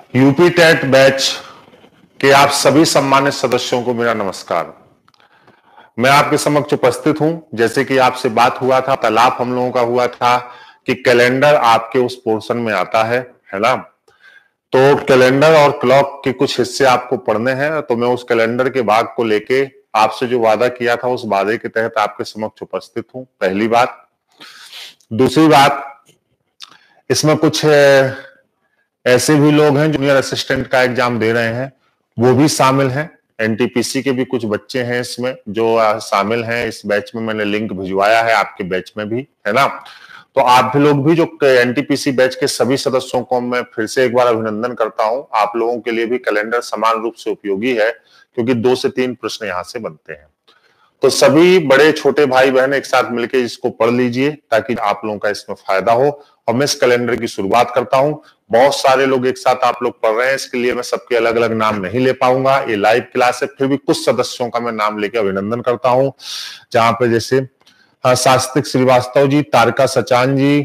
UP TET batch के आप सभी सम्मानित सदस्यों को मेरा नमस्कार। मैं आपके समक्ष उपस्थित हूं। जैसे कि आपसे बात हुआ था, तालाब हम लोगों का हुआ था कि कैलेंडर आपके उस पोर्शन में आता है ना। तो कैलेंडर और क्लॉक के कुछ हिस्से आपको पढ़ने हैं, तो मैं उस कैलेंडर के भाग को लेके आपसे जो वादा किया था उस वादे के तहत आपके समक्ष उपस्थित हूं। पहली बात। दूसरी बात, इसमें कुछ ऐसे भी लोग हैं जूनियर असिस्टेंट का एग्जाम दे रहे हैं, वो भी शामिल हैं। एनटीपीसी के भी कुछ बच्चे हैं इसमें जो शामिल हैं इस बैच में। मैंने लिंक भिजवाया है आपके बैच में भी, है ना। तो आप भी लोग भी जो एनटीपीसी बैच के सभी सदस्यों को मैं फिर से एक बार अभिनंदन करता हूं। आप लोगों के लिए भी कैलेंडर समान रूप से उपयोगी है, क्योंकि 2 से 3 प्रश्न यहां से बनते हैं। तो सभी बड़े छोटे भाई बहन एक साथ मिलकर इसको पढ़ लीजिए ताकि आप लोगों का इसमें फायदा हो। और मैं इस कैलेंडर की शुरुआत करता हूं। बहुत सारे लोग एक साथ आप लोग पढ़ रहे हैं, इसके लिए मैं सबके अलग अलग नाम नहीं ले पाऊंगा, ये लाइव क्लास है। फिर भी कुछ सदस्यों का मैं नाम लेकर अभिनंदन करता हूं, जहां पे जैसे शास्त्रिक श्रीवास्तव जी, तारका सचान जी,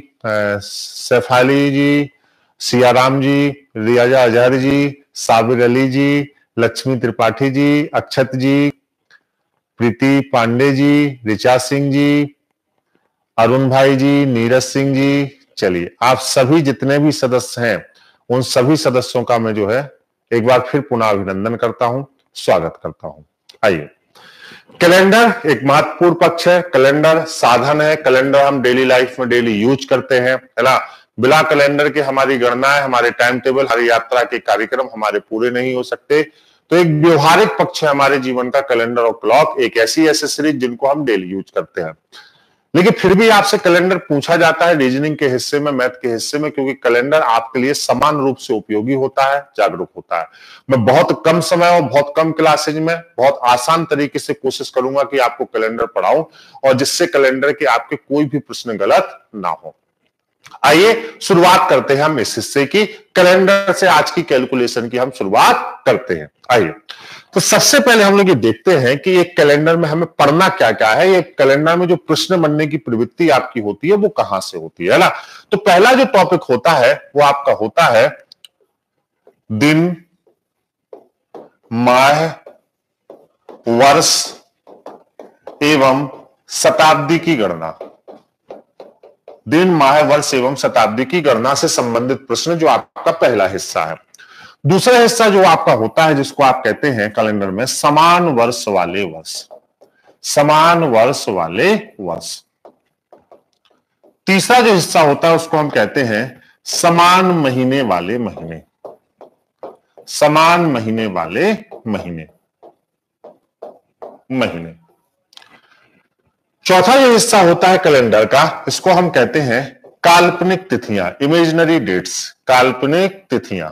सैफाली जी, सियाराम जी, रियाजा अजहर जी, साबिर अली जी, लक्ष्मी त्रिपाठी जी, अक्षत जी, प्रीति पांडे जी, ऋचा सिंह जी, अरुण भाई जी, नीरज सिंह जी। चलिए, आप सभी जितने भी सदस्य हैं उन सभी सदस्यों का मैं जो है एक बार फिर पुनः अभिनंदन करता हूं, स्वागत करता हूं। आइए, कैलेंडर एक महत्वपूर्ण पक्ष है। कैलेंडर साधन है। कैलेंडर हम डेली लाइफ में डेली यूज करते हैं, है ना। बिना कैलेंडर के हमारी गणनाएं, हमारे टाइम टेबल, हमारी यात्रा के कार्यक्रम हमारे पूरे नहीं हो सकते। तो एक व्यवहारिक पक्ष है हमारे जीवन का कैलेंडर और क्लॉक, एक ऐसी एसेसरीज जिनको हम डेली यूज करते हैं। लेकिन फिर भी आपसे कैलेंडर पूछा जाता है रीजनिंग के हिस्से में, मैथ के हिस्से में, क्योंकि कैलेंडर आपके लिए समान रूप से उपयोगी होता है, जागरूक होता है। मैं बहुत कम समय और बहुत कम क्लासेज में बहुत आसान तरीके से कोशिश करूंगा कि आपको कैलेंडर पढ़ाऊं, और जिससे कैलेंडर के आपके कोई भी प्रश्न गलत ना हो। आइए शुरुआत करते हैं हम इस हिस्से की। कैलेंडर से आज की कैलकुलेशन की हम शुरुआत करते हैं। आइए, तो सबसे पहले हम लोग ये देखते हैं कि एक कैलेंडर में हमें पढ़ना क्या क्या है। ये कैलेंडर में जो प्रश्न बनने की प्रवृत्ति आपकी होती है वो कहां से होती है ना। तो पहला जो टॉपिक होता है वो आपका होता है दिन, माह, वर्ष एवं शताब्दी की गणना। दिन, माह, वर्ष एवं शताब्दी की गणना से संबंधित प्रश्न जो आपका पहला हिस्सा है। दूसरा हिस्सा जो आपका होता है जिसको आप कहते हैं कैलेंडर में समान वर्ष वाले वर्ष। समान वर्ष वाले वर्ष। तीसरा जो हिस्सा होता है उसको हम कहते हैं समान महीने वाले महीने। समान महीने वाले महीने। महीने। चौथा जो हिस्सा होता है कैलेंडर का, इसको हम कहते हैं काल्पनिक तिथियां, इमेजिनरी डेट्स। काल्पनिक तिथियां।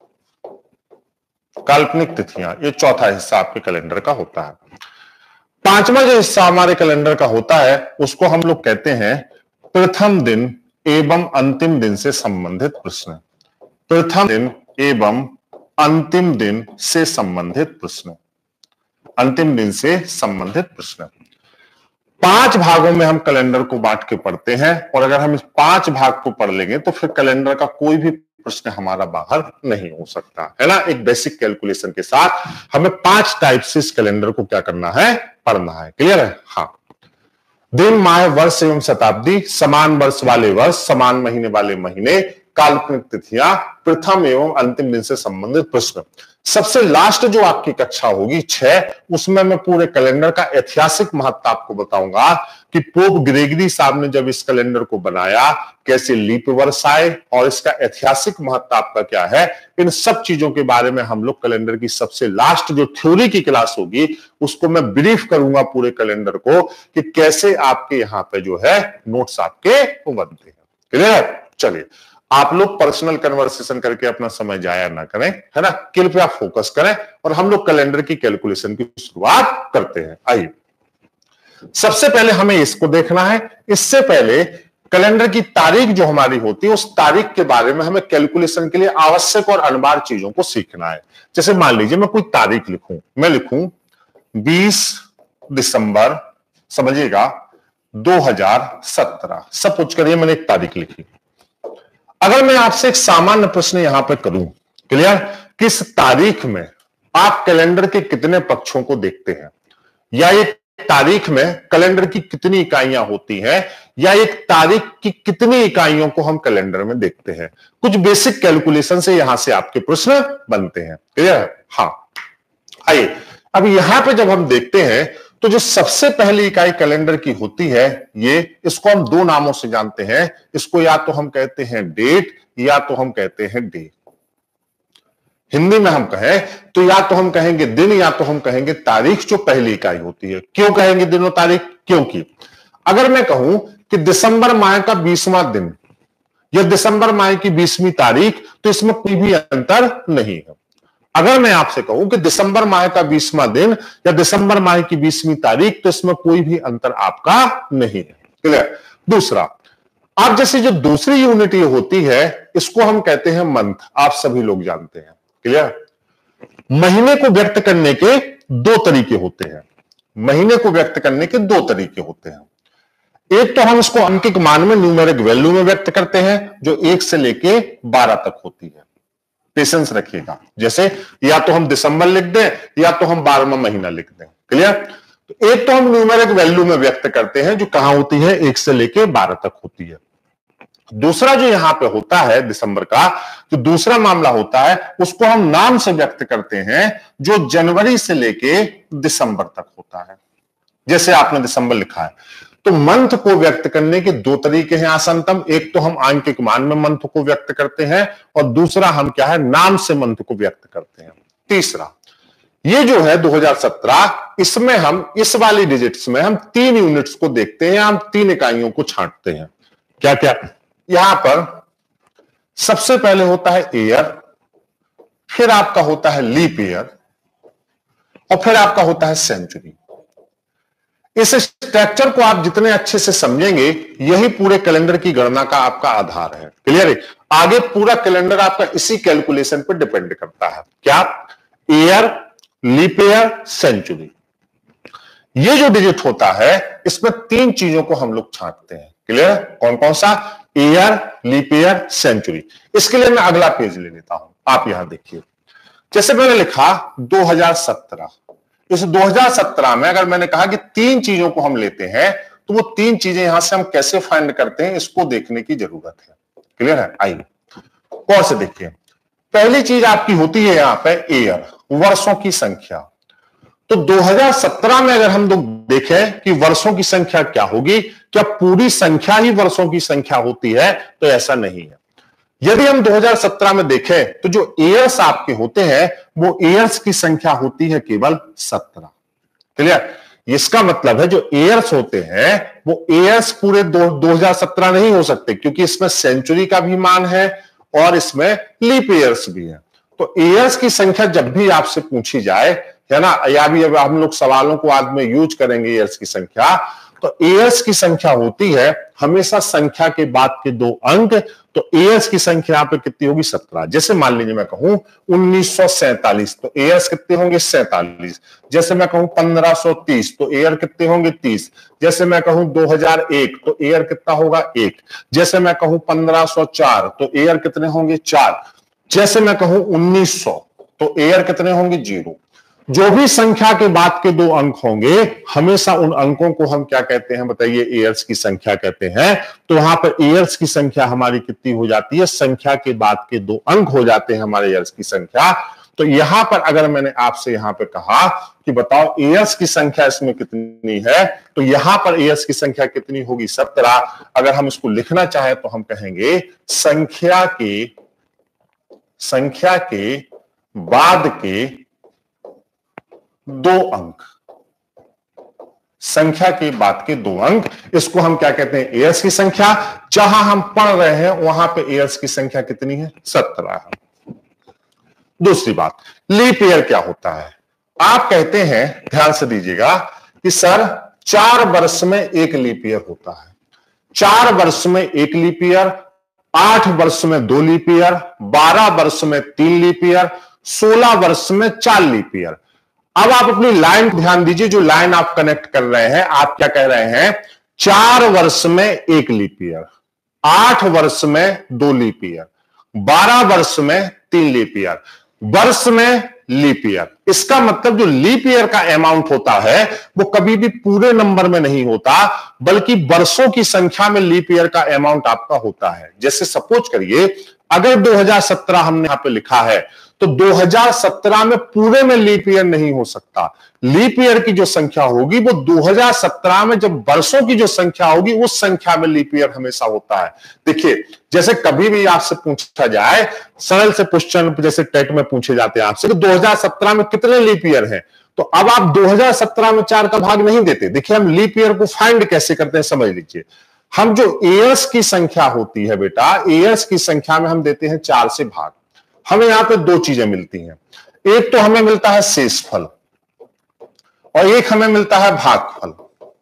काल्पनिक तिथियां, ये चौथा हिस्सा आपके कैलेंडर का होता है। पांचवा जो हिस्सा हमारे कैलेंडर का होता है उसको हम लोग कहते हैं प्रथम दिन एवं अंतिम दिन से संबंधित प्रश्न। प्रथम दिन एवं अंतिम दिन से संबंधित प्रश्न। अंतिम दिन से संबंधित प्रश्न। 5 भागों में हम कैलेंडर को बांट के पढ़ते हैं, और अगर हम इस 5 भाग को पढ़ लेंगे तो फिर कैलेंडर का कोई भी प्रश्न हमारा बाहर नहीं हो सकता, है ना। एक बेसिक कैलकुलेशन के साथ हमें 5 टाइप से इस कैलेंडर को क्या करना है, पढ़ना है। क्लियर है? हाँ। दिन, माह, वर्ष एवं शताब्दी, समान वर्ष वाले वर्ष, समान महीने वाले महीने, काल्पनिक तिथियां, प्रथम एवं अंतिम दिन से संबंधित प्रश्न। सबसे लास्ट जो आपकी कक्षा होगी 6, उसमें मैं पूरे कैलेंडर का ऐतिहासिक महत्व आपको बताऊंगा कि पोप ग्रेगरी साहब ने जब इस कैलेंडर को बनाया कैसे लीप वर्ष आए और इसका ऐतिहासिक महत्व आपका क्या है। इन सब चीजों के बारे में हम लोग कैलेंडर की सबसे लास्ट जो थ्योरी की क्लास होगी उसको मैं ब्रीफ करूंगा पूरे कैलेंडर को कि कैसे आपके यहां पे जो है नोट्स आपके बनते हैं। क्लियर? चलिए, आप लोग पर्सनल कन्वर्सेशन करके अपना समय जाया ना करें, है ना। कृपया फोकस करें और हम लोग कैलेंडर की कैलकुलेशन की शुरुआत करते हैं। आइए, सबसे पहले हमें इसको देखना है। इससे पहले कैलेंडर की तारीख जो हमारी होती है उस तारीख के बारे में हमें कैलकुलेशन के लिए आवश्यक और अनिवार्य चीजों को सीखना है। जैसे मान लीजिए मैं कोई तारीख लिखूं, मैं लिखूं 20 दिसंबर, समझिएगा 2017। सपोज करिए मैंने एक तारीख लिखी। अगर मैं आपसे एक सामान्य प्रश्न यहां पे करूं क्लियर? किस तारीख में आप कैलेंडर के कितने पक्षों को देखते हैं, या एक तारीख में कैलेंडर की कितनी इकाइयां होती हैं, या एक तारीख की कितनी इकाइयों को हम कैलेंडर में देखते हैं। कुछ बेसिक कैलकुलेशन से यहां से आपके प्रश्न बनते हैं। क्लियर? हाँ, आइए अब यहां पे जब हम देखते हैं तो जो सबसे पहली इकाई कैलेंडर की होती है, ये इसको हम दो नामों से जानते हैं। इसको या तो हम कहते हैं डेट, या तो हम कहते हैं डे। हिंदी में हम कहें तो या तो हम कहेंगे दिन, या तो हम कहेंगे तारीख, जो पहली इकाई होती है। क्यों कहेंगे दिन और तारीख? क्योंकि अगर मैं कहूं कि दिसंबर माह का 20वां दिन या दिसंबर माह की 20वीं तारीख, तो इसमें कोई भी अंतर नहीं है। अगर मैं आपसे कहूं कि दिसंबर माह का 20वां दिन या दिसंबर माह की 20वीं तारीख, तो इसमें कोई भी अंतर आपका नहीं है। क्लियर? दूसरा, आप जैसे जो दूसरी यूनिट ये होती है, इसको हम कहते हैं मंथ। आप सभी लोग जानते हैं। क्लियर? महीने को व्यक्त करने के दो तरीके होते हैं। महीने को व्यक्त करने के दो तरीके होते हैं। एक तो हम इसको अंकिक मान में, न्यूमेरिक वैल्यू में व्यक्त करते हैं, जो 1 से लेके 12 तक होती है। पेशेंस रखिएगा। जैसे या तो हम दिसंबर लिख दें, या तो हम 12वां महीना लिख दें। क्लियर? तो एक तो हम न्यूमेरिक वैल्यू में व्यक्त करते हैं, जो कहां होती है, 1 से लेके 12 तक होती है। दूसरा जो यहां पे होता है दिसंबर का, जो दूसरा मामला होता है, उसको हम नाम से व्यक्त करते हैं, जो जनवरी से लेके दिसंबर तक होता है। जैसे आपने दिसंबर लिखा है, तो मंथ को व्यक्त करने के दो तरीके हैं आसनतम। एक तो हम आंकिक मान में मंथ को व्यक्त करते हैं, और दूसरा हम क्या है, नाम से मंथ को व्यक्त करते हैं। तीसरा, ये जो है 2017, इसमें हम इस वाली डिजिट्स में हम 3 यूनिट्स को देखते हैं, हम 3 इकाइयों को छांटते हैं। क्या क्या? यहां पर सबसे पहले होता है ईयर, फिर आपका होता है लीप ईयर, और फिर आपका होता है सेंचुरी। इस स्ट्रक्चर को आप जितने अच्छे से समझेंगे, यही पूरे कैलेंडर की गणना का आपका आधार है। क्लियर है? आगे पूरा कैलेंडर आपका इसी कैलकुलेशन पर डिपेंड करता है। क्या? Year, leap year, century. ये जो डिजिट होता है, इसमें 3 चीजों को हम लोग छांटते हैं। क्लियर? कौन कौन सा? Year, leap year, century. इसके लिए मैं अगला पेज ले लेता हूं। आप यहां देखिए, जैसे मैंने लिखा 2017। इस 2017 में अगर मैंने कहा कि 3 चीजों को हम लेते हैं, तो वो 3 चीजें यहां से हम कैसे फाइंड करते हैं, इसको देखने की जरूरत है। क्लियर है? आइए और से देखिए। पहली चीज आपकी होती है यहां पे ईयर, वर्षों की संख्या। तो 2017 में अगर हम लोग देखें कि वर्षों की संख्या क्या होगी, क्या पूरी संख्या ही वर्षों की संख्या होती है? तो ऐसा नहीं है। यदि हम 2017 में देखें तो जो ईयर्स आपके होते हैं, वो ईयर्स की संख्या होती है केवल 17। क्लियर? इसका मतलब है जो ईयर्स होते हैं, वो ईयर्स पूरे 2017 नहीं हो सकते, क्योंकि इसमें सेंचुरी का भी मान है और इसमें लीप ईयर्स भी है। तो ईयर्स की संख्या जब भी आपसे पूछी जाए, है ना, या भी अब हम लोग सवालों को आज में यूज करेंगे ईयर्स की संख्या, तो ईयर्स की संख्या होती है हमेशा संख्या के बाद के 2 अंक। तो ईयर्स की संख्या यहां पे कितनी होगी? 17। जैसे मान लीजिए मैं कहूं 1947, तो ईयर्स कितने होंगे? 47। जैसे मैं कहूं 1530, तो ईयर कितने होंगे? 30। जैसे मैं कहूं 2001, तो ईयर कितना होगा? 1। जैसे मैं कहूं 1504, तो ईयर कितने होंगे? 4। जैसे मैं कहूं 1900, तो ईयर कितने होंगे? 0। जो भी संख्या के बाद के 2 अंक होंगे, हमेशा उन अंकों को हम क्या कहते हैं बताइए? ईयर्स की संख्या कहते हैं। तो वहां पर ईयर्स की संख्या हमारी कितनी हो जाती है? संख्या के बाद के 2 अंक हो जाते हैं हमारे ईयर्स की संख्या। तो यहां पर अगर मैंने आपसे यहां पे कहा कि बताओ ईयर्स की संख्या इसमें कितनी है, तो यहां पर ईयर्स की संख्या कितनी होगी? 17। अगर हम इसको लिखना चाहें तो हम कहेंगे संख्या के बाद के 2 अंक, संख्या के बाद के 2 अंक, इसको हम क्या कहते हैं? ईयर्स की संख्या। जहां हम पढ़ रहे हैं वहां पे ईयर्स की संख्या कितनी है? 17 है। दूसरी बात, लीप ईयर क्या होता है? आप कहते हैं, ध्यान से दीजिएगा, कि सर 4 वर्ष में 1 लीप ईयर होता है। 4 वर्ष में 1 लीप ईयर, 8 वर्ष में 2 लीप ईयर, 12 वर्ष में 3 लीप ईयर, 16 वर्ष में 4 लीप ईयर। अब आप अपनी लाइन ध्यान दीजिए, जो लाइन आप कनेक्ट कर रहे हैं, आप क्या कह रहे हैं? 4 वर्ष में 1 लीप ईयर, 8 वर्ष में 2 लीप ईयर, 12 वर्ष में 3 लीप ईयर, वर्ष में लीप ईयर। इसका मतलब जो लीप ईयर का अमाउंट होता है वो कभी भी पूरे नंबर में नहीं होता, बल्कि वर्षों की संख्या में लीप ईयर का अमाउंट आपका होता है। जैसे सपोज करिए अगर 2017 हमने यहां पे लिखा है तो 2017 में पूरे में लीप ईयर नहीं हो सकता। लीप ईयर की जो संख्या होगी वो 2017 में जब वर्षों की जो संख्या होगी उस संख्या में लीप ईयर हमेशा होता है। देखिए जैसे कभी भी आपसे पूछा जाए सरल से क्वेश्चन, जैसे टेट में पूछे जाते हैं आपसे कि 2017 में कितने लीप ईयर हैं, तो अब आप 2017 में 4 का भाग नहीं देते। देखिए हम लीप ईयर को फाइंड कैसे करते हैं समझ लीजिए। हम जो ईयर्स की संख्या होती है बेटा, ईयर्स की संख्या में हम देते हैं 4 से भाग। हमें यहां पे 2 चीजें मिलती हैं, एक तो हमें मिलता है शेषफल और एक हमें मिलता है भागफल।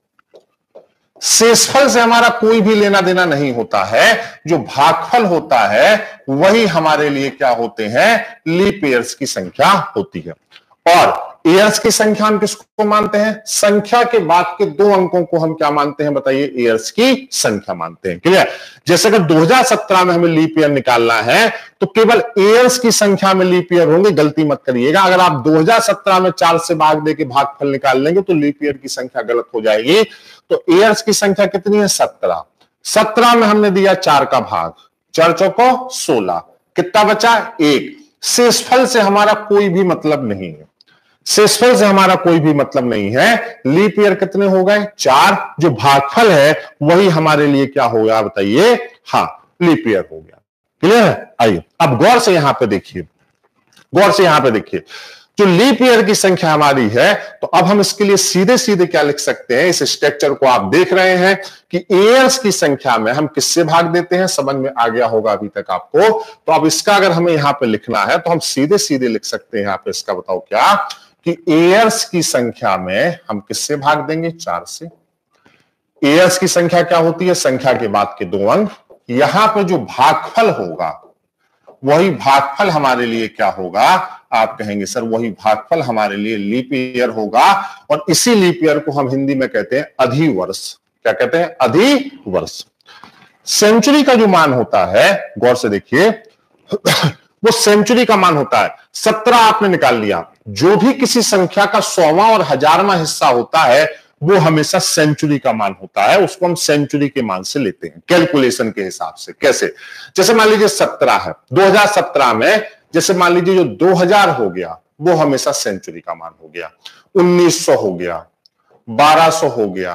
शेषफल से हमारा कोई भी लेना देना नहीं होता है, जो भागफल होता है वही हमारे लिए क्या होते हैं, लीप ईयर्स की संख्या होती है। और ईयर्स की संख्या हम किसको मानते हैं, संख्या के बाद के 2 अंकों को हम क्या मानते हैं बताइए, ईयर्स की संख्या मानते हैं। क्लियर। जैसे अगर 2017 में हमें लीप ईयर निकालना है तो केवल ईयर्स की संख्या में लीप ईयर होंगे, गलती मत करिएगा। अगर आप 2017 में 4 से भाग देके भागफल निकाल लेंगे तो लीप ईयर की संख्या गलत हो जाएगी। तो ईयर्स की संख्या कितनी है, 17। 17 में हमने दिया 4 का भाग, 4 चौको 16, कितना बचा, 1। शेषफल से हमारा कोई भी मतलब नहीं है, शेषफल से हमारा कोई भी मतलब नहीं है। लीप ईयर कितने हो गए, 4। जो भागफल है वही हमारे लिए क्या हो गया बताइए, हाँ लीप ईयर हो गया। क्लियर है। आइए अब गौर से यहां पे देखिए, गौर से यहां पे देखिए, जो लीप ईयर की संख्या हमारी है, तो अब हम इसके लिए सीधे सीधे क्या लिख सकते हैं, इस स्ट्रक्चर को आप देख रहे हैं कि ईयर्स की संख्या में हम किससे भाग देते हैं, समझ में आ गया होगा अभी तक आपको। तो अब इसका अगर हमें यहां पे लिखना है तो हम सीधे सीधे लिख सकते हैं यहां पे, इसका बताओ क्या, कि ईयर्स की संख्या में हम किससे भाग देंगे, 4 से। ईयर्स की संख्या क्या होती है, संख्या के बाद के 2 अंक। यहां पे जो भागफल होगा वही भागफल हमारे लिए क्या होगा, आप कहेंगे सर वही भागफल हमारे लिए लीप ईयर होगा। और इसी लीप ईयर को हम हिंदी में कहते हैं अधिवर्ष। क्या कहते हैं, अधिवर्ष। सेंचुरी का जो मान होता है, गौर से देखिए, वो सेंचुरी का मान होता है 17 आपने निकाल लिया। जो भी किसी संख्या का 100वां और 1000वां हिस्सा होता है वो हमेशा सेंचुरी का मान होता है, उसको हम सेंचुरी के मान से लेते हैं कैलकुलेशन के हिसाब से। कैसे, जैसे मान लीजिए 17 है, 2017 में जैसे मान लीजिए जो 2000 हो गया वो हमेशा सेंचुरी का मान हो गया, 1900 हो गया, 1200 हो गया,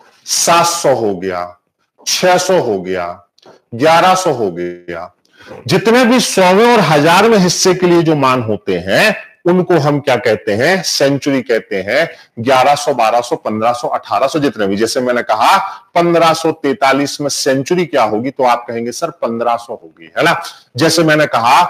700 हो गया, 600 हो गया, 1100 हो गया। जितने भी 100वें और 1000वें हिस्से के लिए जो मान होते हैं उनको हम क्या कहते हैं, सेंचुरी कहते हैं। 1100, 1200, 1500, 1800 जितने भी, जैसे मैंने कहा 1543 में सेंचुरी क्या होगी, तो आप कहेंगे सर 1500 होगी, है ना। जैसे मैंने कहा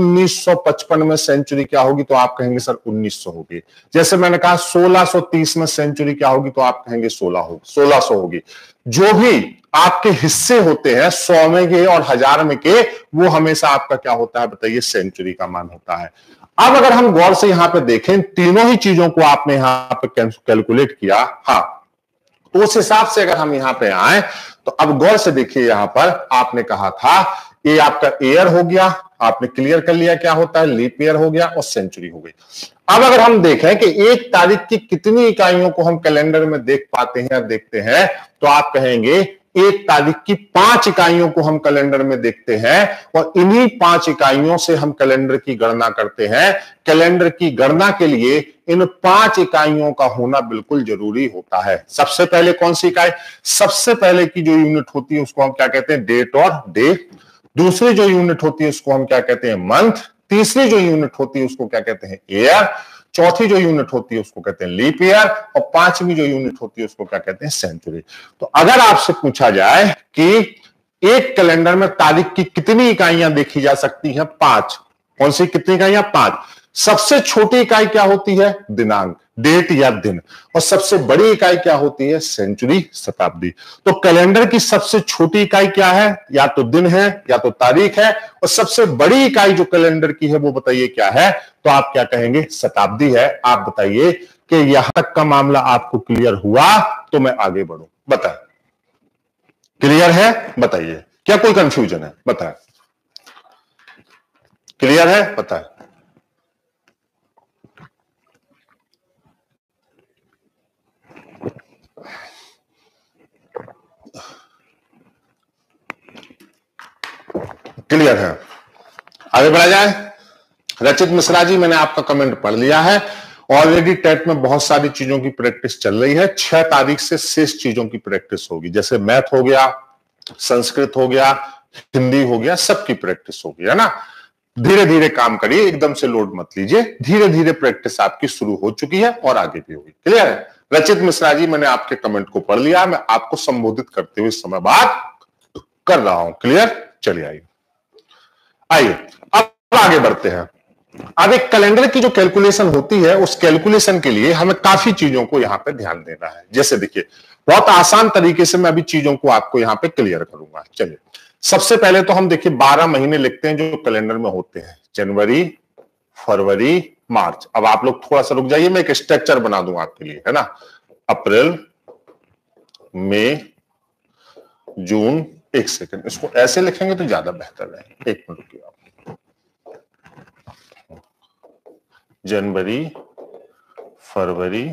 1955 में सेंचुरी क्या होगी, तो आप कहेंगे सर 1900 होगी। जैसे मैंने कहा 1630 में सेंचुरी क्या होगी, तो आप कहेंगे 1600 होगी। जो भी आपके हिस्से होते हैं 100वें के और 1000वें के, वो हमेशा आपका क्या होता है बताइए, सेंचुरी का मान होता है। अब अगर हम गौर से यहां पे देखें, तीनों ही चीजों को आपने यहां पे कैलकुलेट किया, हाँ, तो उस हिसाब से अगर हम यहां पे आए तो अब गौर से देखिए, यहां पर आपने कहा था ये आपका ईयर हो गया, आपने क्लियर कर लिया क्या होता है, लीप ईयर हो गया और सेंचुरी हो गई। अब अगर हम देखें कि एक तारीख की कितनी इकाइयों को हम कैलेंडर में देख पाते हैं या देखते हैं, तो आप कहेंगे एक तारीख की 5 इकाइयों को हम कैलेंडर में देखते हैं और इन्हीं 5 इकाइयों से हम कैलेंडर की गणना करते हैं। कैलेंडर की गणना के लिए इन 5 इकाइयों का होना बिल्कुल जरूरी होता है। सबसे पहले कौन सी इकाई, सबसे पहले की जो यूनिट होती है उसको हम क्या कहते हैं, डेट और डे। दूसरी जो यूनिट होती है उसको हम क्या कहते हैं, मंथ। तीसरी जो यूनिट होती है उसको क्या कहते हैं, ईयर। चौथी जो यूनिट होती है उसको कहते हैं लीप ईयर और पांचवी जो यूनिट होती है उसको क्या कहते हैं, सेंचुरी। तो अगर आपसे पूछा जाए कि एक कैलेंडर में तारीख की कितनी इकाइयां देखी जा सकती हैं, 5। कौन सी कितनी इकाइयां, 5। सबसे छोटी इकाई क्या होती है, दिनांक, डेट या दिन। और सबसे बड़ी इकाई क्या होती है, सेंचुरी, शताब्दी। तो कैलेंडर की सबसे छोटी इकाई क्या है, या तो दिन है या तो तारीख है। और सबसे बड़ी इकाई जो कैलेंडर की है वो बताइए क्या है, तो आप क्या कहेंगे, शताब्दी है। आप बताइए कि यहां तक का मामला आपको क्लियर हुआ, तो मैं आगे बढ़ूं, बताएं। क्लियर है, बताइए, क्या कोई कंफ्यूजन है, बताएं। क्लियर है? पता है? क्लियर है? आगे बढ़ा जाए। रचित मिश्रा जी, मैंने आपका कमेंट पढ़ लिया है। ऑलरेडी टेट में बहुत सारी चीजों की प्रैक्टिस चल रही है। 6 तारीख से शेष चीजों की प्रैक्टिस होगी, जैसे मैथ हो गया, संस्कृत हो गया, हिंदी हो गया, सबकी प्रैक्टिस होगी, है ना। धीरे धीरे काम करिए, एकदम से लोड मत लीजिए, धीरे धीरे प्रैक्टिस आपकी शुरू हो चुकी है और आगे भी होगी। क्लियर है? रचित मिश्रा जी, मैंने आपके कमेंट को पढ़ लिया, मैं आपको संबोधित करते हुए समय बात कर रहा हूं। क्लियर? चलिए आइए अब आगे बढ़ते हैं। अब एक कैलेंडर की जो कैलकुलेशन होती है, उस कैलकुलेशन के लिए हमें काफी चीजों को यहां पे ध्यान देना है। जैसे देखिए, बहुत आसान तरीके से मैं अभी चीजों को आपको यहां पे क्लियर करूंगा। चलिए, सबसे पहले तो हम देखिए 12 महीने लिखते हैं जो कैलेंडर में होते हैं, जनवरी, फरवरी, मार्च। अब आप लोग थोड़ा सा रुक जाइए, मैं एक स्ट्रक्चर बना दूंगा आपके लिए, है ना। अप्रैल, मई, जून, एक सेकंड, इसको ऐसे लिखेंगे तो ज्यादा बेहतर है। एक मिनट रुकिए आप। जनवरी, फरवरी,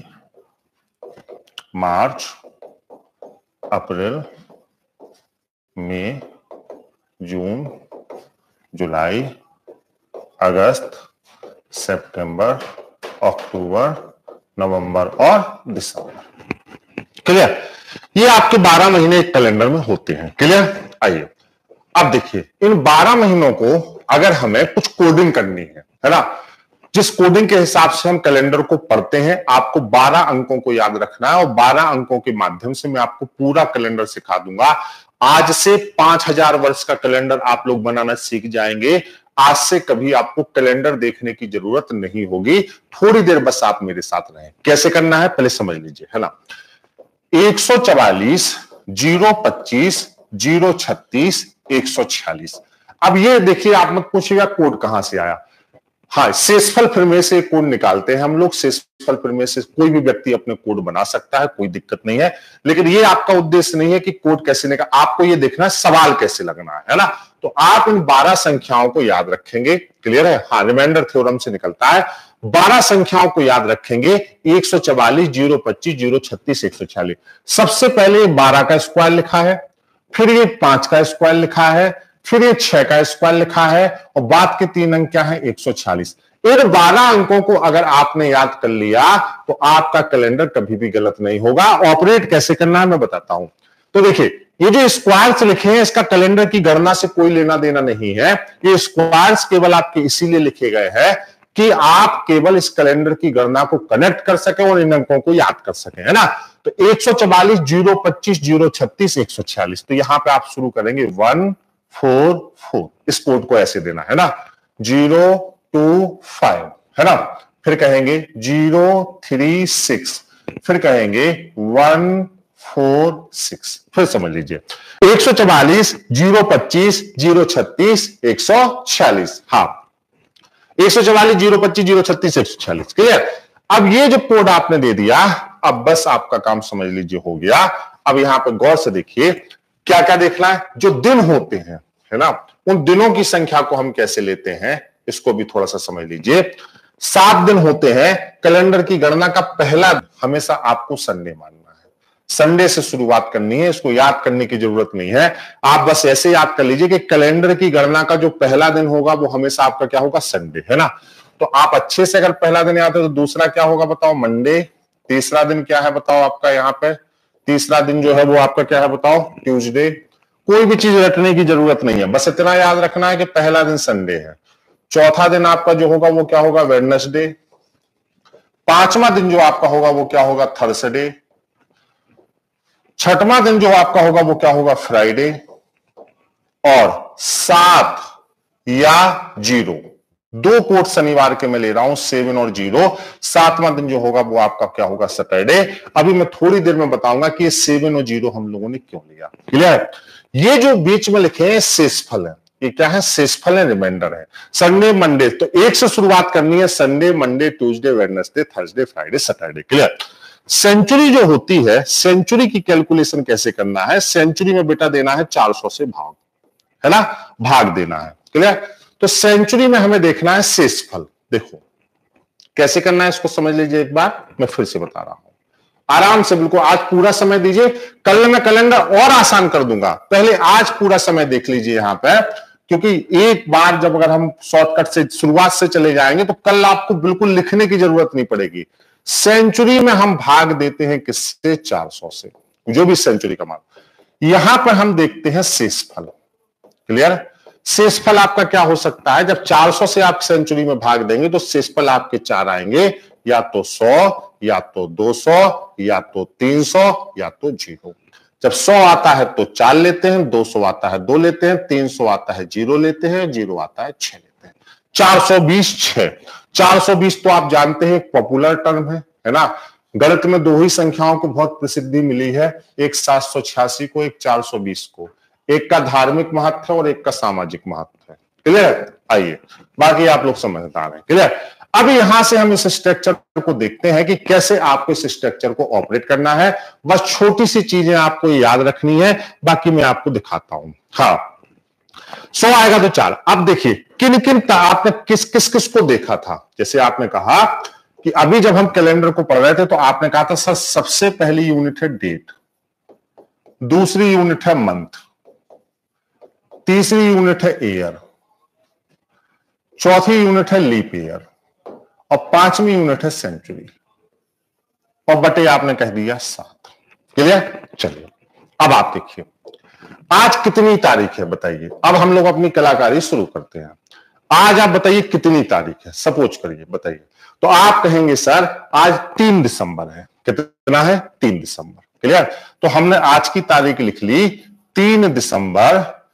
मार्च, अप्रैल, मई, जून, जुलाई, अगस्त, सितंबर, अक्टूबर, नवंबर और दिसंबर। क्लियर? ये आपके 12 महीने एक कैलेंडर में होते हैं। क्लियर? आइए अब देखिए, इन 12 महीनों को अगर हमें कुछ कोडिंग करनी है ना, जिस कोडिंग के हिसाब से हम कैलेंडर को पढ़ते हैं, आपको 12 अंकों को याद रखना है और 12 अंकों के माध्यम से मैं आपको पूरा कैलेंडर सिखा दूंगा। आज से 5000 वर्ष का कैलेंडर आप लोग बनाना सीख जाएंगे। आज से कभी आपको कैलेंडर देखने की जरूरत नहीं होगी। थोड़ी देर बस आप मेरे साथ रहें। कैसे करना है पहले समझ लीजिए, है ना। 144, 025, 036, 146। अब ये देखिए, आप मत पूछिएगा कोड कहां से आया। हाँ, शेषफल प्रमेय से कोड निकालते हैं हम लोग। शेषफल प्रमेय से कोई भी व्यक्ति अपने कोड बना सकता है, कोई दिक्कत नहीं है। लेकिन ये आपका उद्देश्य नहीं है कि कोड कैसे निकाल, आपको ये देखना है सवाल कैसे लगना है ना। तो आप इन 12 संख्याओं को याद रखेंगे। क्लियर है? हाँ, रिमाइंडर थ्योरम से निकलता है। 12 संख्याओं को याद रखेंगे, 144, 025, 036, 146। सबसे पहले 12 का स्क्वायर लिखा है, फिर ये 5 का स्क्वायर लिखा है, फिर ये 6 का स्क्वायर लिखा है और बाद के 3 अंक क्या है? 146। इन 12 अंकों को अगर आपने याद कर लिया तो आपका कैलेंडर कभी भी गलत नहीं होगा। ऑपरेट कैसे करना है मैं बताता हूं। तो देखिए, ये जो स्क्वायर्स लिखे हैं, इसका कैलेंडर की गणना से कोई लेना देना नहीं है। ये स्क्वायर्स केवल आपके इसीलिए लिखे गए हैं कि आप केवल इस कैलेंडर की गणना को कनेक्ट कर सके और इन अंकों को याद कर सके, है ना। तो 144, 025, 036, 146। तो यहां पे आप शुरू करेंगे 144। इस कोड को ऐसे देना है ना, 025, है ना। फिर कहेंगे 036, फिर कहेंगे 146। फिर समझ लीजिए, 144, 025, 036, 146। हाँ, 144, 025, 036, 146। क्लियर? अब ये जो कोड आपने दे दिया, अब बस आपका काम समझ लीजिए हो गया। अब यहां पर गौर से देखिए, क्या क्या देखना है। जो दिन होते हैं, है ना, उन दिनों की संख्या को हम कैसे लेते हैं, इसको भी थोड़ा सा समझ लीजिए। 7 दिन होते हैं। कैलेंडर की गणना का पहला हमेशा आपको संडे मानना है। संडे से शुरुआत करनी है, इसको याद करने की जरूरत नहीं है। आप बस ऐसे याद कर लीजिए कि कैलेंडर की गणना का जो पहला दिन होगा वो हमेशा आपका क्या होगा? संडे, है ना। तो आप अच्छे से अगर पहला दिन याद है तो दूसरा क्या होगा बताओ? मंडे। तीसरा दिन क्या है बताओ आपका? यहां पे तीसरा दिन जो है वो आपका क्या है बताओ? ट्यूसडे। कोई भी चीज रटने की जरूरत नहीं है, बस इतना याद रखना है कि पहला दिन संडे है। चौथा दिन आपका जो होगा वो क्या होगा? वेडनेसडे। पांचवा दिन जो आपका होगा वो क्या होगा? थर्सडे। छठवां दिन जो आपका होगा वो क्या होगा? फ्राइडे। और 7 या 0, 2 कोड शनिवार के मैं ले रहा हूं, 7 और 0। 7वां दिन जो होगा वो आपका क्या होगा? सैटरडे। अभी मैं थोड़ी देर में बताऊंगा कि ये 7 और 0 हम लोगों ने क्यों लिया। क्लियर? ये जो बीच में लिखे हैं शेषफल है। ये क्या है? शेषफल है, रिमाइंडर है। संडे, मंडे, तो 1 से शुरुआत करनी है। Sunday, Monday, Tuesday, Wednesday, Thursday, Friday, Saturday. Clear? Century जो होती है, सेंचुरी की कैलकुलेशन कैसे करना है? सेंचुरी में बेटा देना है 400 से भाग, है ना, भाग देना है। क्लियर? तो सेंचुरी में हमें देखना है शेषफल। देखो कैसे करना है इसको समझ लीजिए एक बार, मैं फिर से बता रहा हूं आराम से, बिल्कुल आज पूरा समय दीजिए, कल मैं कैलेंडर और आसान कर दूंगा, पहले आज पूरा समय देख लीजिए यहां पे, क्योंकि एक बार जब अगर हम शॉर्टकट से शुरुआत से चले जाएंगे तो कल आपको बिल्कुल लिखने की जरूरत नहीं पड़ेगी। सेंचुरी में हम भाग देते हैं किससे? 400 से, जो भी सेंचुरी का मान। यहां पर हम देखते हैं शेषफल। क्लियर? शेषफल आपका क्या हो सकता है? जब 400 से आप सेंचुरी में भाग देंगे तो शेषफल आपके 4 आएंगे, या तो 100, या तो 200, या तो 300, या तो 0। जब 100 आता है तो 4 लेते हैं, 200 आता है 2 लेते हैं, 300 आता है 0 लेते हैं, 0 आता है 6 लेते हैं। 420 6। 420 तो आप जानते हैं एक पॉपुलर टर्म है ना? गणित में दो ही संख्याओं को बहुत प्रसिद्धि मिली है, एक 786 को, एक 420 को। एक का धार्मिक महत्व है और एक का सामाजिक महत्व है। क्लियर? आइए बाकी आप लोग समझदार हैं। क्लियर? अब यहां से हम इस स्ट्रक्चर को देखते हैं कि कैसे आपको इस स्ट्रक्चर को ऑपरेट करना है। बस छोटी सी चीजें आपको याद रखनी है, बाकी मैं आपको दिखाता हूं। हाँ 100 आएगा तो 4। अब देखिए किन किन आपने किस किस किस को देखा था। जैसे आपने कहा कि अभी जब हम कैलेंडर को पढ़ रहे थे तो आपने कहा था सर सबसे पहली यूनिट है डेट, दूसरी यूनिट है मंथ, तीसरी यूनिट है ईयर, चौथी यूनिट है लीप ईयर और पांचवी यूनिट है सेंचुरी, और बटे आपने कह दिया 7। क्लियर? चलिए अब आप देखिए आज कितनी तारीख है बताइए। अब हम लोग अपनी कलाकारी शुरू करते हैं। आज आप बताइए कितनी तारीख है, सपोज करिए बताइए। तो आप कहेंगे सर आज 3 दिसंबर है। कितना है? 3 दिसंबर। क्लियर? तो हमने आज की तारीख लिख ली 3 दिसंबर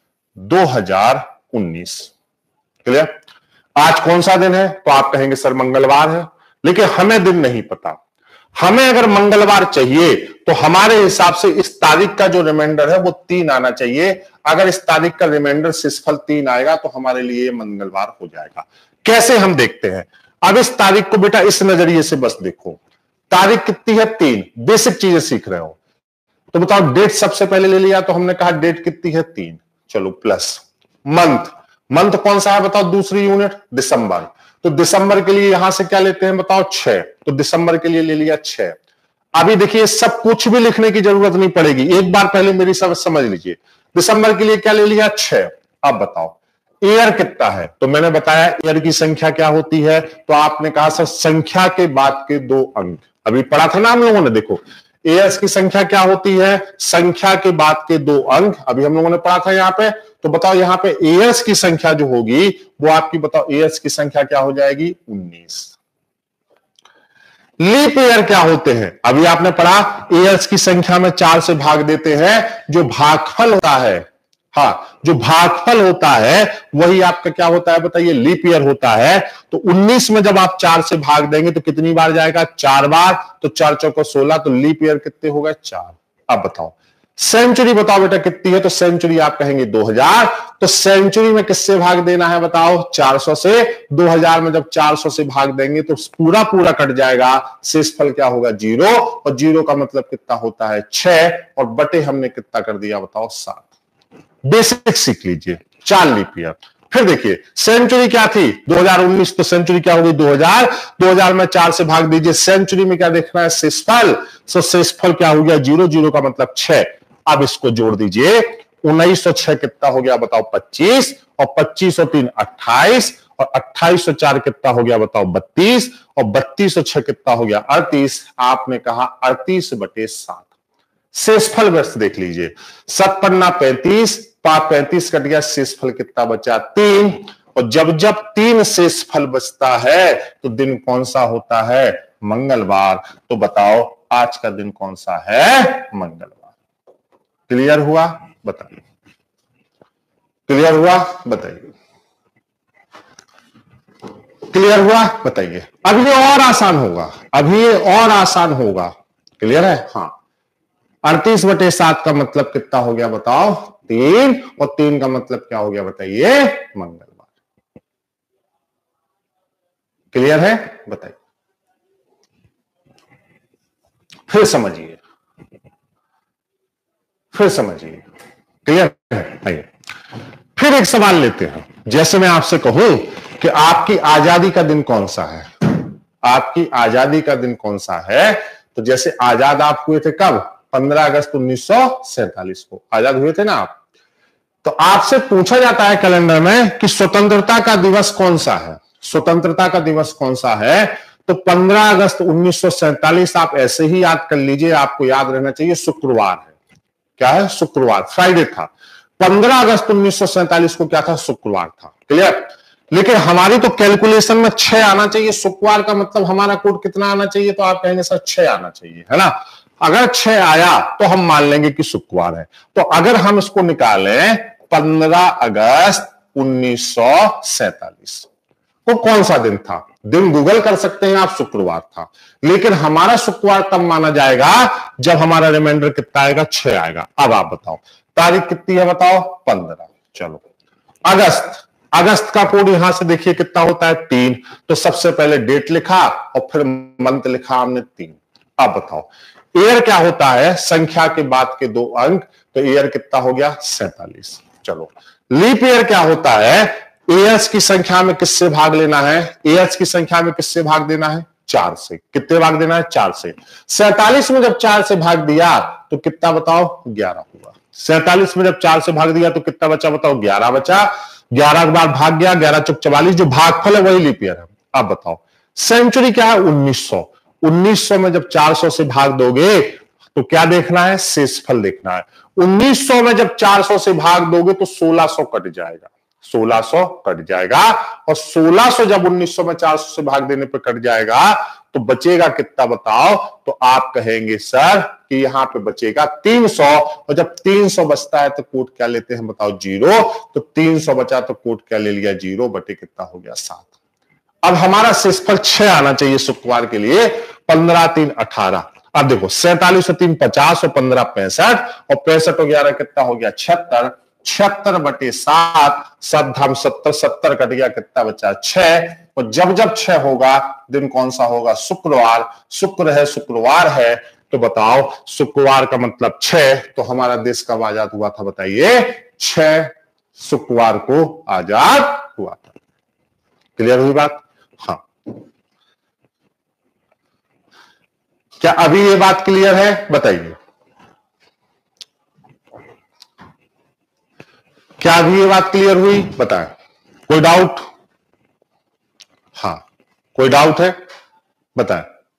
2019। क्लियर? आज कौन सा दिन है? तो आप कहेंगे सर मंगलवार है, लेकिन हमें दिन नहीं पता। हमें अगर मंगलवार चाहिए तो हमारे हिसाब से इस तारीख का जो रिमाइंडर है वो 3 आना चाहिए। अगर इस तारीख का रिमाइंडर शेषफल 3 आएगा तो हमारे लिए मंगलवार हो जाएगा। कैसे हम देखते हैं? अब इस तारीख को बेटा इस नजरिए से बस देखो, तारीख कितनी है? 3। बेसिक चीजें सीख रहे हो तो बताओ। डेट सबसे पहले ले लिया तो हमने कहा डेट कितनी है? 3। चलो प्लस मंथ, मंथ कौन सा है बताओ? दूसरी यूनिट दिसंबर। तो दिसंबर के लिए यहां से क्या लेते हैं बताओ? 6। तो दिसंबर के लिए ले लिया 6। अभी देखिए सब कुछ भी लिखने की जरूरत नहीं पड़ेगी, एक बार पहले मेरी सब समझ लीजिए। दिसंबर के लिए क्या ले लिया? 6। अब बताओ ईयर कितना है? तो मैंने बताया ईयर की संख्या क्या होती है। तो आपने कहा सर संख्या के बाद के 2 अंक, अभी पढ़ा था ना हम लोगों ने। देखो ईयर्स की संख्या क्या होती है? संख्या के बाद के 2 अंक, अभी हम लोगों ने पढ़ा था यहां पे। तो बताओ यहां पे ईयर्स की संख्या जो होगी वो आपकी, बताओ ईयर्स की संख्या क्या हो जाएगी? 19। लीप ईयर क्या होते हैं? अभी आपने पढ़ा ईयर्स की संख्या में 4 से भाग देते हैं, जो भागफल होता है। हाँ जो भागफल होता है वही आपका क्या होता है बताइए? लीप ईयर होता है। तो 19 में जब आप 4 से भाग देंगे तो कितनी बार जाएगा? 4 बार। तो 4 चौको 16, तो लीप ईयर कितने हो गए? 4। अब बताओ सेंचुरी बताओ बेटा कितनी है? तो सेंचुरी आप कहेंगे 2000। तो सेंचुरी में किससे भाग देना है बताओ? 400 से। 2000 में जब 400 से भाग देंगे तो पूरा पूरा कट जाएगा, शेषफल क्या होगा? 0। और 0 का मतलब कितना होता है? 6। और बटे हमने कितना कर दिया बताओ? 7। बेसिक सीख लीजिए। 4 लीप ईयर। फिर देखिए सेंचुरी क्या थी? 2019। तो सेंचुरी क्या होगी? 2000। 2000 में 4 से भाग दीजिए। सेंचुरी में क्या देखना है? शेषफल। तो शेषफल क्या हो गया? 0। 0 का मतलब 6। अब इसको जोड़ दीजिए। 19 और 6 कितना हो गया बताओ? 25। और 25 और 3 28। और 28 और 4 कितना हो गया बताओ? 32। और 32 और 6 कितना हो गया? 38। आपने कहा 38 बटे 7। शेषफल बस देख लीजिए। 7 पन्ना 35, 35 कट गया, शेषफल कितना बचा? 3। और जब जब 3 शेषफल बचता है तो दिन कौन सा होता है? मंगलवार। तो बताओ आज का दिन कौन सा है? मंगलवार। क्लियर हुआ? बताइए। क्लियर हुआ? बताइए। क्लियर हुआ? बताइए। अब ये और आसान होगा, अभी ये और आसान होगा। क्लियर है? हाँ 38 बटे 7 का मतलब कितना हो गया बताओ? 3। और 3 का मतलब क्या हो गया बताइए? मंगलवार। क्लियर है? बताइए। फिर समझिए, फिर समझिए। क्लियर है? आइए फिर एक सवाल लेते हैं। जैसे मैं आपसे कहूं कि आपकी आजादी का दिन कौन सा है, आपकी आजादी का दिन कौन सा है, तो जैसे आजाद आप हुए थे कब, 15 अगस्त 1947 को आजाद हुए थे ना आप। तो आपसे पूछा जाता है कैलेंडर में कि स्वतंत्रता का दिवस कौन सा है, स्वतंत्रता का दिवस कौन सा है, तो 15 अगस्त 1947 आप ऐसे ही याद कर लीजिए, आपको याद रहना चाहिए शुक्रवार है। क्या है, शुक्रवार, फ्राइडे था। 15 अगस्त 1947 को क्या था, शुक्रवार था। क्लियर। लेकिन हमारी तो कैलकुलेशन में 6 आना चाहिए, शुक्रवार का मतलब हमारा कोड कितना आना चाहिए, तो आप कहेंगे सर 6 आना चाहिए, है ना। अगर 6 आया तो हम मान लेंगे कि शुक्रवार है। तो अगर हम इसको निकालें 15 अगस्त 1947 को कौन सा दिन था, दिन गूगल कर सकते हैं आप, शुक्रवार था। लेकिन हमारा शुक्रवार तब माना जाएगा जब हमारा रिमाइंडर कितना आएगा, 6 आएगा। अब आप बताओ तारीख कितनी है, बताओ 15। चलो अगस्त, अगस्त का कोड यहां से देखिए कितना होता है, 3। तो सबसे पहले डेट लिखा और फिर मंथ लिखा हमने 3। अब बताओ ईयर क्या होता है, संख्या के बाद के 2 अंक, तो ईयर कितना हो गया, 47। चलो लीप ईयर क्या होता है, ईयर्स की संख्या में किससे भाग लेना है, ईयर्स की संख्या में किससे भाग देना है, 4 से। कितने भाग देना है, 4 से। 47 में जब 4 से भाग दिया तो कितना बताओ, 11 हुआ। 47 में जब 4 से भाग दिया तो कितना बचा, बताओ 11 बचा। 11 के बाद भाग गया, 11 चौक 44, जो भागफल है वही लीप ईयर है। अब बताओ सेंचुरी क्या है, 1900। 1900 में जब 400 से भाग दोगे तो क्या देखना है, शेषफल देखना है। 1900 में जब 400 से भाग दोगे तो 1600 कट जाएगा, 1600 कट जाएगा। और 1600 जब 1900 में 400 से भाग देने पर कट जाएगा तो बचेगा कितना बताओ, तो आप कहेंगे सर कि यहां पे बचेगा 300। और जब 300 बचता है तो कोड क्या लेते हैं, बताओ 0। तो 300 बचा तो कोड क्या ले लिया, 0 बटे कितना हो गया, 7। अब हमारा शेषफल 6 आना चाहिए शुक्रवार के लिए। 15 3 18। अब देखो 47 और 3 50 और 15 65 और 65 और 11 कितना हो गया, 76। 76 बटे 7, 7 धाम 70, 70 कट गया, कितना बचा, 6। और जब जब 6 होगा दिन कौन सा होगा, शुक्रवार। शुक्र है, शुक्रवार है, तो बताओ शुक्रवार का मतलब 6। तो हमारा देश कब आजाद हुआ था, बताइए, 6 शुक्रवार को आजाद हुआ था। क्लियर हुई बात। हाँ, क्या अभी ये बात क्लियर है, बताइए। क्या अभी ये बात क्लियर हुई, बताएं। कोई डाउट, हाँ कोई डाउट है, बताएं।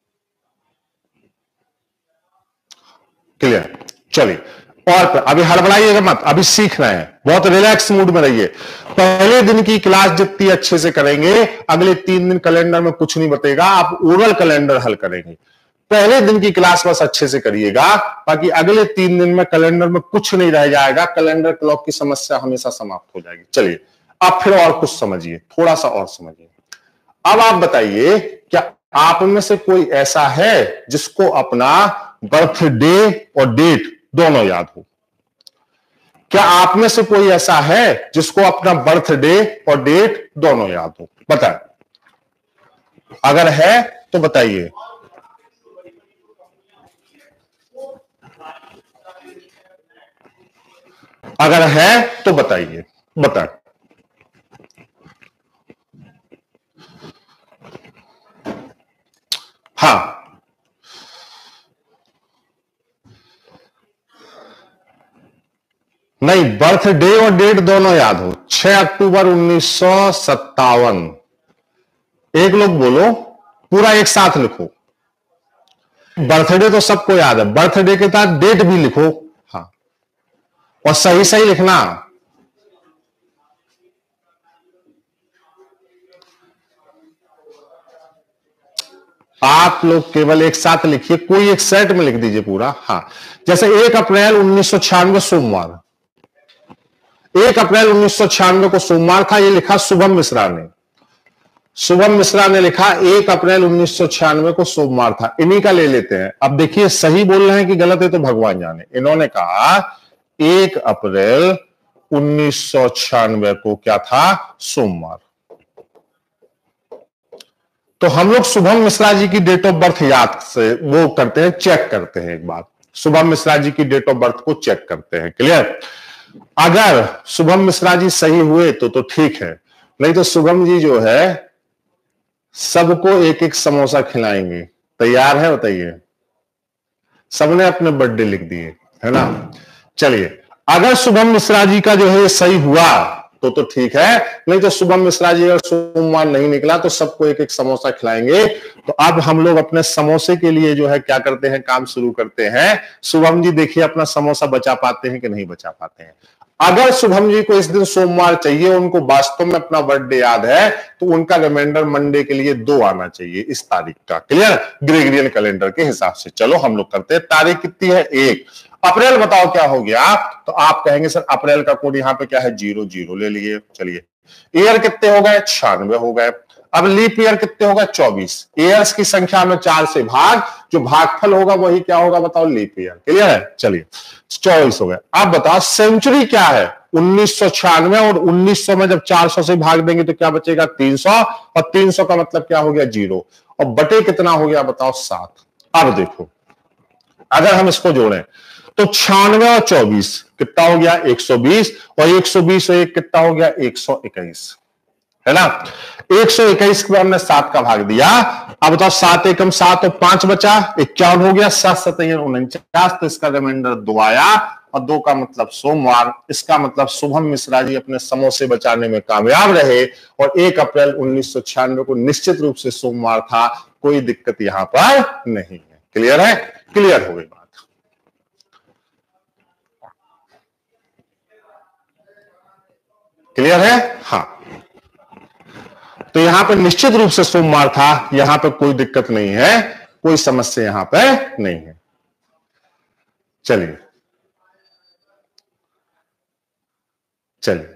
क्लियर। चलिए और अभी हड़बड़ाइएगा मत, अभी सीख रहे हैं, बहुत रिलैक्स मूड में रहिए। पहले दिन की क्लास जितनी अच्छे से करेंगे, अगले 3 दिन कैलेंडर में कुछ नहीं बतेगा, आप ओरल कैलेंडर हल करेंगे। पहले दिन की क्लास बस अच्छे से करिएगा, बाकी अगले 3 दिन में कैलेंडर में कुछ नहीं रह जाएगा, कैलेंडर क्लॉक की समस्या हमेशा समाप्त हो जाएगी। चलिए अब फिर और कुछ समझिए, थोड़ा सा और समझिए। अब आप बताइए, क्या आप में से कोई ऐसा है जिसको अपना बर्थडे और डेट दोनों याद हो? क्या आप में से कोई ऐसा है जिसको अपना बर्थडे और डेट दोनों याद हो? बताएं, अगर है तो बताइए। अगर है तो बताइए, बताएं। हाँ, नहीं, बर्थडे और डेट दोनों याद हो। 6 अक्टूबर 1957। एक लोग बोलो, पूरा एक साथ लिखो। बर्थडे तो सबको याद है, बर्थडे के साथ डेट भी लिखो। हाँ, और सही सही लिखना। आप लोग केवल एक साथ लिखिए, कोई एक सेट में लिख दीजिए पूरा। हाँ, जैसे 1 अप्रैल 1996 सोमवार, 1 अप्रैल 1996 को सोमवार था, ये लिखा शुभम मिश्रा ने। शुभम मिश्रा ने लिखा 1 अप्रैल 1996 को सोमवार था। इन्हीं का ले लेते हैं। अब देखिए सही बोल रहे हैं कि गलत है तो भगवान जाने। इन्होंने कहा 1 अप्रैल 1996 को क्या था, सोमवार। तो हम लोग शुभम मिश्रा जी की डेट ऑफ बर्थ याद से वो करते हैं, चेक करते हैं एक बार। शुभम मिश्रा जी की डेट ऑफ बर्थ को चेक करते हैं। क्लियर। अगर शुभम मिश्रा जी सही हुए तो ठीक है, नहीं तो शुभम जी जो है सबको एक एक समोसा खिलाएंगे। तैयार है बताइए? सबने अपने बर्थडे लिख दिए है ना। चलिए, अगर शुभम मिश्रा जी का जो है सही हुआ तो ठीक है, नहीं तो शुभम मिश्रा जी अगर सोमवार नहीं निकला तो सबको एक एक समोसा खिलाएंगे। तो अब हम लोग अपने समोसे के लिए जो है क्या करते हैं, काम शुरू करते हैं। शुभम जी देखिए अपना समोसा बचा पाते हैं कि नहीं बचा पाते हैं। अगर शुभम जी को इस दिन सोमवार चाहिए, उनको वास्तव में अपना बर्थडे याद है, तो उनका रिमाइंडर मंडे के लिए 2 आना चाहिए इस तारीख का। क्लियर? ग्रेगोरियन कैलेंडर के हिसाब से। चलो हम लोग करते हैं। तारीख कितनी है? 1 अप्रैल। बताओ क्या हो गया? तो आप कहेंगे सर अप्रैल का कोड यहाँ पे क्या है? 00 ले लिए। चलिए, ईयर कितने हो गए? 96 हो गए। अब लीप ईयर कितने होगा? 24। ईयर्स की संख्या में 4 से भाग, जो भागफल होगा वही क्या होगा बताओ? Leap year. क्लियर है? चलिए, 24 हो गए। अब बताओ सेंचुरी क्या है? 1996। और 1900 में जब 400 से भाग देंगे तो क्या बचेगा? 300। और 300 का मतलब क्या हो गया? 0। और बटे कितना हो गया बताओ? 7। अब देखो, अगर हम इसको जोड़ें तो 96 और 24 कितना हो गया? 120। और 120 और 1 कितना हो गया? 121, है ना। 121 को हमने 7 का भाग दिया। अब बताओ 7 एकम 7 और 5 बचा, 51 हो गया। 7 7 49, तो इसका रिमाइंडर 2 आया। और 2 का मतलब सोमवार। इसका मतलब शुभम मिश्रा जी अपने समोसे बचाने में कामयाब रहे। और 1 अप्रैल 1996 को निश्चित रूप से सोमवार था। कोई दिक्कत यहां पर नहीं है। क्लियर है? क्लियर हो गई बात? क्लियर है? हाँ, तो यहां पर निश्चित रूप से सोमवार था। यहां पर कोई दिक्कत नहीं है, कोई समस्या यहां पर नहीं है। चलिए चलिए,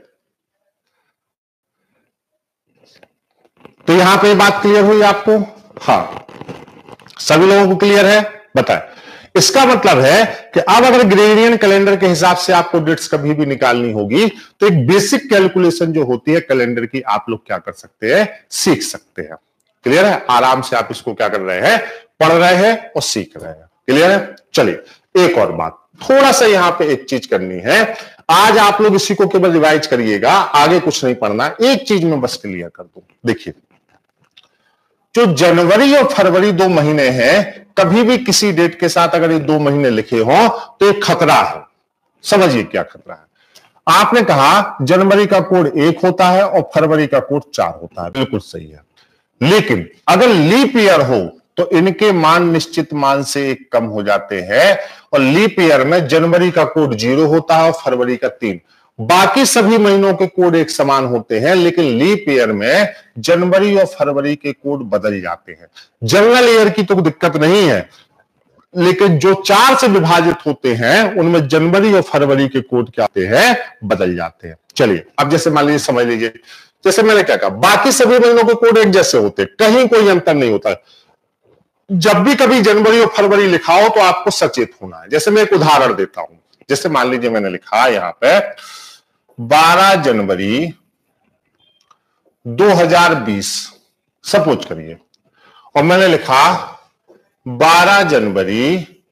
तो यहां पे बात क्लियर हुई आपको? हाँ, सभी लोगों को क्लियर है? बताएं। इसका मतलब है कि अब अगर ग्रेगोरियन कैलेंडर के हिसाब से आपको डेट्स कभी भी निकालनी होगी तो एक बेसिक कैलकुलेशन जो होती है कैलेंडर की, आप लोग क्या कर सकते हैं? सीख सकते हैं। क्लियर है? आराम से आप इसको क्या कर रहे हैं? पढ़ रहे हैं और सीख रहे हैं। क्लियर है? चलिए, एक और बात थोड़ा सा यहां पे एक चीज करनी है। आज आप लोग इसी को केवल रिवाइज करिएगा, आगे कुछ नहीं पढ़ना। एक चीज में बस क्लियर कर दूं। देखिए, जो जनवरी और फरवरी 2 महीने हैं, कभी भी किसी डेट के साथ अगर ये 2 महीने लिखे हो तो एक खतरा है। समझिए क्या खतरा है। आपने कहा जनवरी का कोड 1 होता है और फरवरी का कोड 4 होता है। बिल्कुल सही है। लेकिन अगर लीप ईयर हो तो इनके मान निश्चित मान से 1 कम हो जाते हैं। और लीप ईयर में जनवरी का कोड 0 होता है और फरवरी का 3। बाकी सभी महीनों के कोड एक समान होते हैं, लेकिन लीप ईयर में जनवरी और फरवरी के कोड बदल जाते हैं। जनरल ईयर की तो दिक्कत नहीं है, लेकिन जो 4 से विभाजित होते हैं उनमें जनवरी और फरवरी के कोड क्या आते हैं? बदल जाते हैं। चलिए, अब जैसे मान लीजिए, समझ लीजिए, जैसे मैंने क्या कहा, बाकी सभी महीनों के कोड एक जैसे होते हैं, कहीं कोई अंतर नहीं होता। जब भी कभी जनवरी और फरवरी लिखा हो तो आपको सचेत होना है। जैसे मैं एक उदाहरण देता हूं। जैसे मान लीजिए मैंने लिखा यहां पे 12 जनवरी 2020 सपोज करिए, और मैंने लिखा 12 जनवरी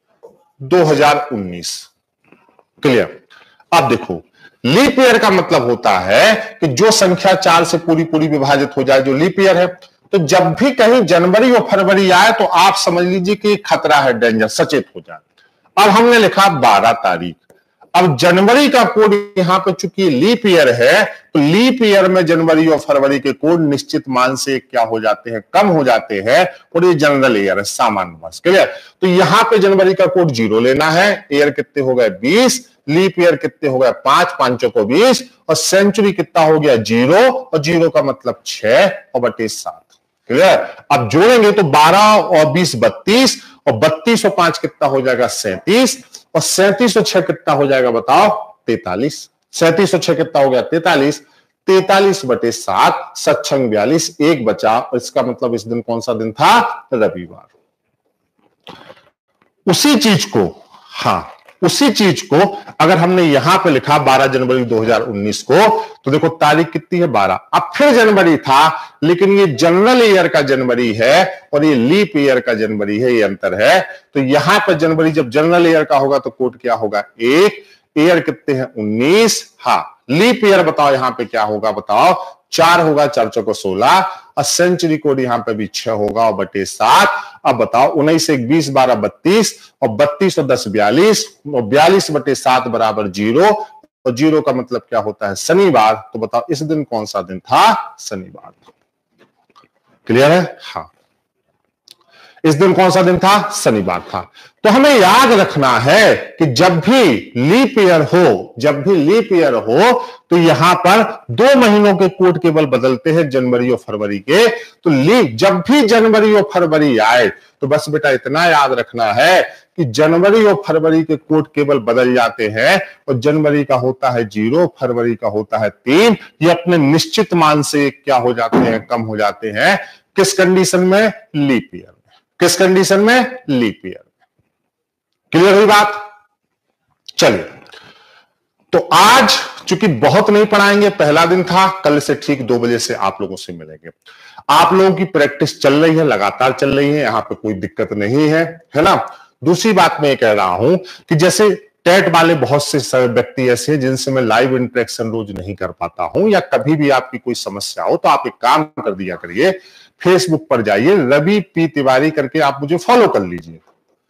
2019। क्लियर? अब देखो, लीप ईयर का मतलब होता है कि जो संख्या 4 से पूरी पूरी विभाजित हो जाए, जो लीप ईयर है। तो जब भी कहीं जनवरी और फरवरी आए तो आप समझ लीजिए कि खतरा है, डेंजर, सचेत हो जाए। अब हमने लिखा 12 तारीख। अब जनवरी का कोड यहां पे चूंकि लीप ईयर है, तो लीप ईयर में जनवरी और फरवरी के कोड निश्चित मान से क्या हो जाते हैं? कम हो जाते हैं। और ये जनरल ईयर है, सामान्य वर्ष। क्लियर? तो यहां पे जनवरी का कोड 0 लेना है। ईयर कितने हो गए? 20। लीप ईयर कितने हो गए? 5 5 को 20। और सेंचुरी कितना हो गया? 0। और 0 का मतलब 6 और बटे 7। क्लियर? अब जोड़ेंगे तो 12 और 20 32। और 32 और 5 कितना हो जाएगा? 37। और 37 और 6 कितना हो जाएगा बताओ? 43। 37 और 6 कितना हो गया? 43। 43 बटे 7, 7 42, 1 बचा। और इसका मतलब इस दिन कौन सा दिन था? रविवार। उसी चीज को, हाँ, उसी चीज को अगर हमने यहां पे लिखा 12 जनवरी 2019 को, तो देखो तारीख कितनी है 12। अब फिर जनवरी था, लेकिन ये जनरल ईयर का जनवरी है और ये लीप ईयर का जनवरी है, ये अंतर है। तो यहां पर जनवरी जब जनरल ईयर का होगा तो कोड क्या होगा 1, ईयर कितने हैं 19। हाँ, लीप ईयर बताओ यहां पे क्या होगा, बताओ 4 होगा, 4 चौको 16, और सेंचुरी कोड यहां पे भी 6 होगा और बटे 7। अब बताओ 19 1 20 12 32 और 32 और 10 42 और 42 बटे 7 बराबर 0, और 0 का मतलब क्या होता है शनिवार। तो बताओ इस दिन कौन सा दिन था, शनिवार। क्लियर है? हाँ, इस दिन कौन सा दिन था, शनिवार था। तो हमें याद रखना है कि जब भी लीप ईयर हो, जब भी लीप ईयर हो, तो यहां पर 2 महीनों के कोड केवल बदलते हैं, जनवरी और फरवरी के। तो लीप जब भी जनवरी और फरवरी आए तो बस बेटा इतना याद रखना है कि जनवरी और फरवरी के कोड केवल बदल जाते हैं, और जनवरी का होता है 0, फरवरी का होता है 3। ये अपने निश्चित मान से क्या हो जाते हैं, कम हो जाते हैं। किस कंडीशन में, लीप ईयर। किस कंडीशन में, लीप ईयर। क्लियर हुई बात? चलिए, तो आज चूंकि बहुत नहीं पढ़ाएंगे, पहला दिन था, कल से ठीक 2 बजे से आप लोगों से मिलेंगे। आप लोगों की प्रैक्टिस चल रही है, लगातार चल रही है, यहां पे कोई दिक्कत नहीं है, है ना। दूसरी बात मैं कह रहा हूं कि जैसे टेट वाले बहुत से व्यक्ति ऐसे हैं जिनसे मैं लाइव इंटरेक्शन रोज नहीं कर पाता हूं, या कभी भी आपकी कोई समस्या हो तो आप एक काम कर दिया करिए, फेसबुक पर जाइए, रवि पी तिवारी करके आप मुझे फॉलो कर लीजिए।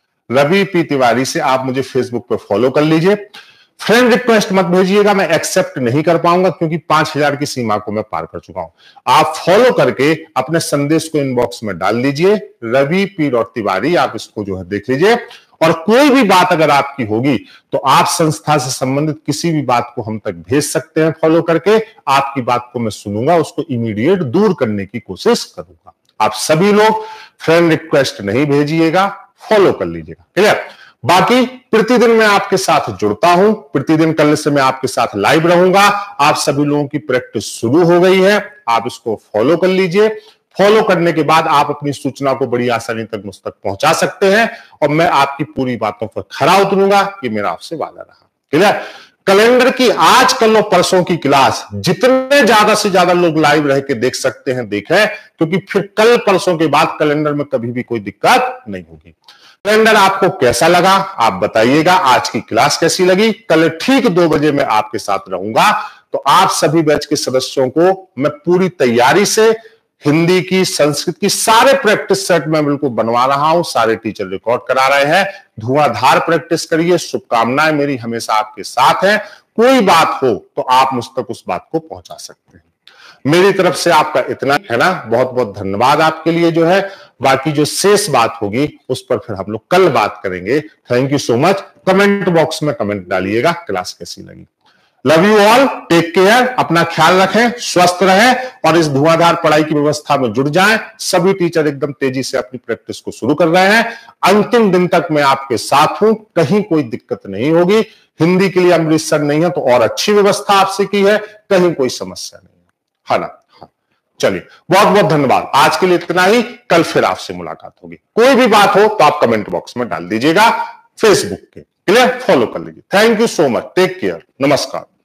रवि पी तिवारी से आप मुझे फेसबुक पर फॉलो कर लीजिए। फ्रेंड रिक्वेस्ट मत भेजिएगा, मैं एक्सेप्ट नहीं कर पाऊंगा क्योंकि 5000 की सीमा को मैं पार कर चुका हूं। आप फॉलो करके अपने संदेश को इनबॉक्स में डाल दीजिए, रवि पी तिवारी, आप इसको जो है देख लीजिए। और कोई भी बात अगर आपकी होगी तो आप संस्था से संबंधित किसी भी बात को हम तक भेज सकते हैं फॉलो करके। आपकी बात को मैं सुनूंगा, उसको इमीडिएट दूर करने की कोशिश करूंगा। आप सभी लोग फ्रेंड रिक्वेस्ट नहीं भेजिएगा, फॉलो कर लीजिएगा। क्लियर? बाकी प्रतिदिन मैं आपके साथ जुड़ता हूं, प्रतिदिन कल से मैं आपके साथ लाइव रहूंगा। आप सभी लोगों की प्रैक्टिस शुरू हो गई है, आप इसको फॉलो कर लीजिए। फॉलो करने के बाद आप अपनी सूचना को बड़ी आसानी तक मुझ तक पहुंचा सकते हैं, और मैं आपकी पूरी बातों पर खरा उतरूंगा, ये मेरा आपसे वादा रहा। क्लियर? कैलेंडर की आज, कल और परसों की क्लास जितने ज्यादा से ज्यादा लोग लाइव रह के देख सकते हैं देखें, क्योंकि फिर कल परसों के बाद कैलेंडर में कभी भी कोई दिक्कत नहीं होगी। कैलेंडर आपको कैसा लगा आप बताइएगा, आज की क्लास कैसी लगी। कल ठीक 2 बजे मैं आपके साथ रहूंगा। तो आप सभी बैच के सदस्यों को मैं पूरी तैयारी से हिंदी की, संस्कृत की सारे प्रैक्टिस सेट में बिल्कुल बनवा रहा हूं, सारे टीचर रिकॉर्ड करा रहे हैं। धुआंधार प्रैक्टिस करिए, शुभकामनाएं मेरी हमेशा आपके साथ हैं। कोई बात हो तो आप मुझ तक उस बात को पहुंचा सकते हैं। मेरी तरफ से आपका इतना है ना, बहुत बहुत धन्यवाद आपके लिए जो है। बाकी जो शेष बात होगी उस पर फिर हम लोग कल बात करेंगे। Thank you so much. Comment box में कमेंट डालिएगा क्लास कैसी लगी। Love you all, take care, अपना ख्याल रखें, स्वस्थ रहें और इस धुआंधार पढ़ाई की व्यवस्था में जुड़ जाएं। सभी टीचर एकदम तेजी से अपनी प्रैक्टिस को शुरू कर रहे हैं। अंतिम दिन तक मैं आपके साथ हूं, कहीं कोई दिक्कत नहीं होगी। हिंदी के लिए अमृतसर नहीं है तो और अच्छी व्यवस्था आपसे की है, कहीं कोई समस्या नहीं है ना। हाँ, चलिए बहुत बहुत धन्यवाद। आज के लिए इतना ही, कल फिर आपसे मुलाकात होगी। कोई भी बात हो तो आप कमेंट बॉक्स में डाल दीजिएगा, फेसबुक के। क्लियर? फॉलो कर लीजिए। Thank you so much, take care, नमस्कार।